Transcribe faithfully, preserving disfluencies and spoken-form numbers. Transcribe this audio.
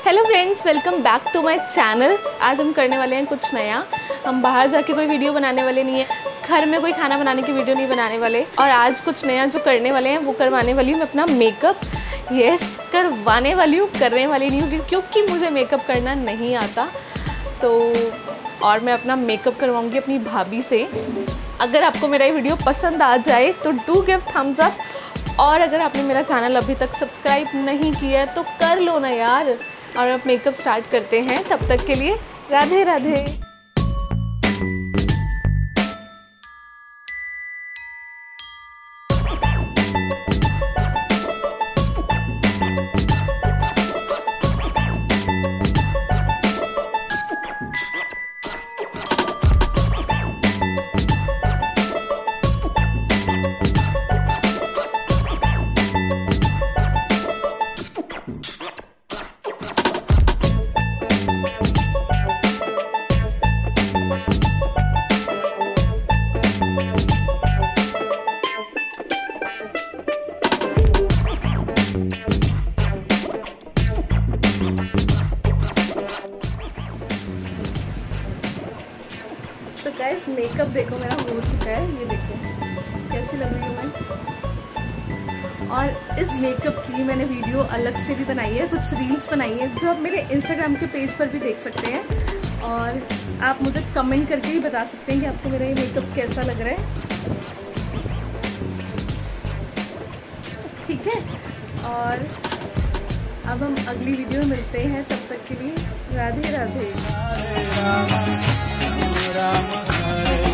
Hello friends, welcome back to my channel. आज हम करने वाले हैं कुछ नया। हम बाहर जाके कोई वीडियो बनाने वाले नहीं है, घर में कोई खाना बनाने की वीडियो नहीं बनाने वाले। और आज कुछ नया जो करने वाले हैं वो करवाने वाली हूँ मैं अपना मेकअप। यस, करवाने वाली हूँ, करने वाली नहीं हूँ, क्योंकि मुझे मेकअप करना नहीं आता। तो और मैं अपना मेकअप करवाऊँगी अपनी भाभी से। अगर आपको मेरा ये वीडियो पसंद आ जाए तो डू गिव थम्स अप। और अगर आपने मेरा चैनल अभी तक सब्सक्राइब नहीं किया है तो कर लो ना यार। और अब मेकअप स्टार्ट करते हैं, तब तक के लिए राधे राधे। तो गाइस, मेकअप देखो मेरा हो चुका है, ये देखो कैसी लग रही हूँ मैं। और इस मेकअप की मैंने वीडियो अलग से भी बनाई है, कुछ रील्स बनाई है जो आप मेरे इंस्टाग्राम के पेज पर भी देख सकते हैं। और आप मुझे कमेंट करके भी बता सकते हैं कि आपको मेरा ये मेकअप कैसा लग रहा है, ठीक है। और अब हम अगली वीडियो में मिलते हैं, तब तक के लिए राधे राधे।